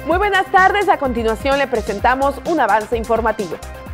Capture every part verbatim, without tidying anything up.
Muy buenas tardes, a continuación le presentamos un avance informativo.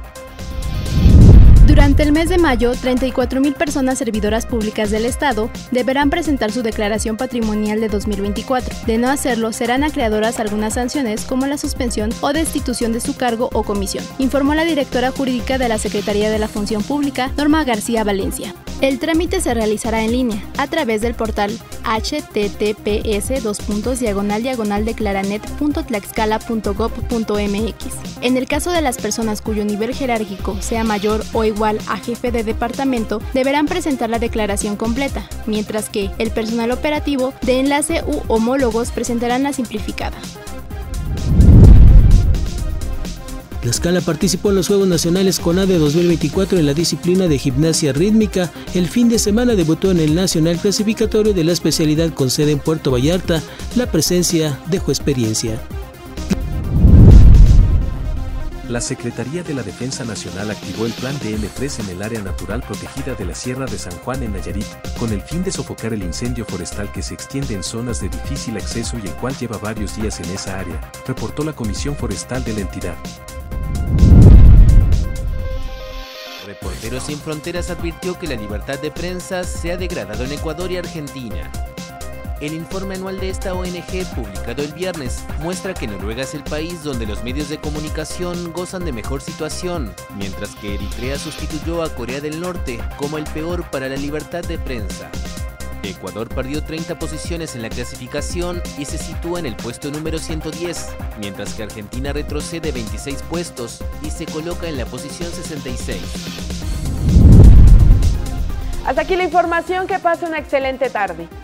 Durante el mes de mayo, treinta y cuatro mil personas servidoras públicas del Estado deberán presentar su declaración patrimonial de dos mil veinticuatro. De no hacerlo, serán acreedoras algunas sanciones como la suspensión o destitución de su cargo o comisión, informó la directora jurídica de la Secretaría de la Función Pública, Norma García Valencia. El trámite se realizará en línea, a través del portal h t t p s dos puntos diagonal diagonal declaranet punto tlaxcala punto gob punto m x. En el caso de las personas cuyo nivel jerárquico sea mayor o igual a jefe de departamento, deberán presentar la declaración completa, mientras que el personal operativo de enlace u homólogos presentarán la simplificada. Tlaxcala participó en los Juegos Nacionales CONADE dos mil veinticuatro en la disciplina de gimnasia rítmica. El fin de semana debutó en el Nacional Clasificatorio de la especialidad con sede en Puerto Vallarta. La presencia dejó experiencia. La Secretaría de la Defensa Nacional activó el Plan D M tres en el área natural protegida de la Sierra de San Juan en Nayarit, con el fin de sofocar el incendio forestal que se extiende en zonas de difícil acceso y el cual lleva varios días en esa área, reportó la Comisión Forestal de la entidad. Reporteros Sin Fronteras advirtió que la libertad de prensa se ha degradado en Ecuador y Argentina. El informe anual de esta O N G, publicado el viernes, muestra que Noruega es el país donde los medios de comunicación gozan de mejor situación, mientras que Eritrea sustituyó a Corea del Norte como el peor para la libertad de prensa. Ecuador perdió treinta posiciones en la clasificación y se sitúa en el puesto número ciento diez, mientras que Argentina retrocede veintiséis puestos y se coloca en la posición sesenta y seis. Hasta aquí la información, que pase una excelente tarde.